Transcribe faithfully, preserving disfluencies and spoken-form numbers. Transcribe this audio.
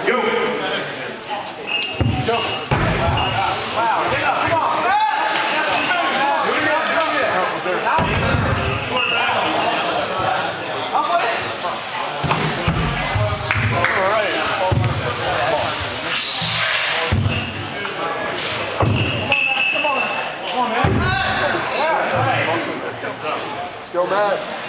Go. Go. Wow, get up, come on. Go, Matt.